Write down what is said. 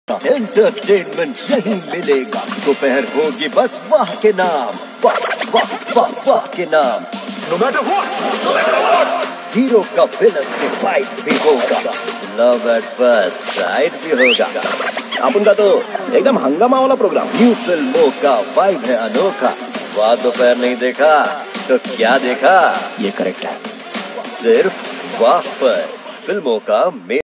Entertainment यही मिलेगा। दोपहर होगी बस वाह के नाम, वाह वाह वाह वाह के नाम। No matter what. हीरो का विलन से फाइट भी होगा, लव एट फर्स्ट साइट भी होगा। अपन का तो एकदम हंगामा वाला प्रोग्राम। न्यू फिल्मों का वाइब है अनोखा। वाह दोपहर नहीं देखा तो क्या देखा? ये करेक्ट है। सिर्फ वाह पर फिल्मों का